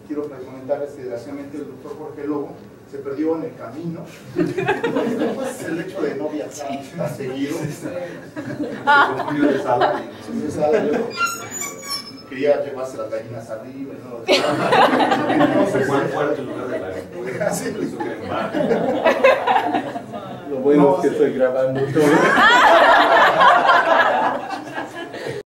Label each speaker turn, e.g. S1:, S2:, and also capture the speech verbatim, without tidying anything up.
S1: quiero comentarles que desgraciadamente el doctor Jorge Lobo se perdió en el camino. Pues el hecho de no viajar tan seguido. Se confundió de sala. De sala luego quería llevarse las gallinas arriba. No, no sé cuál fue el lugar de la gallina. Sí,
S2: lo bueno
S1: no,
S2: es que
S1: sí.
S2: estoy grabando todo.